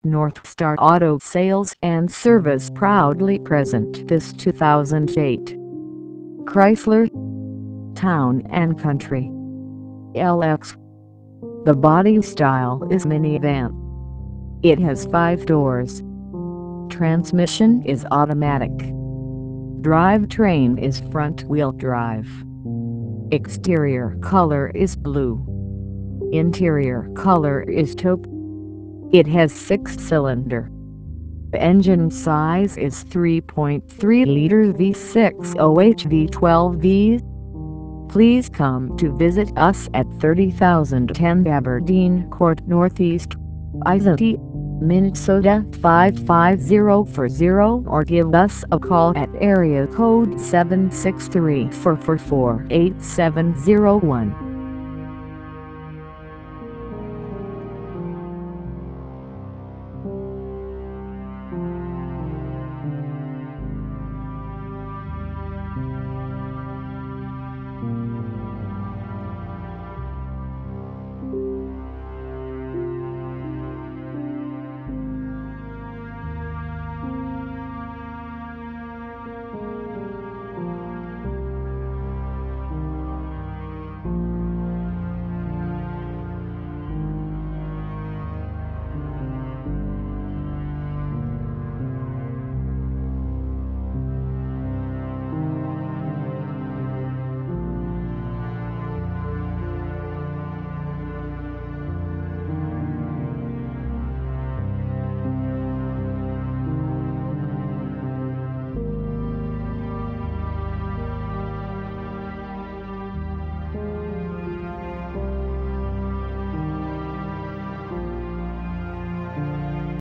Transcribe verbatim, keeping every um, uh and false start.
NorthStar Auto Sales and Service proudly present this two thousand eight Chrysler Town and Country L X. The body style is minivan. It has five doors. Transmission is automatic. Drivetrain is front-wheel drive. Exterior color is blue. Interior color is taupe. It has six-cylinder. The engine size is three point three liter V six O H V twelve V. Please come to visit us at thirty thousand ten Aberdeen Court Northeast, Issaty, Minnesota five five zero four zero, or give us a call at area code seven six three, four four four, eight seven zero one.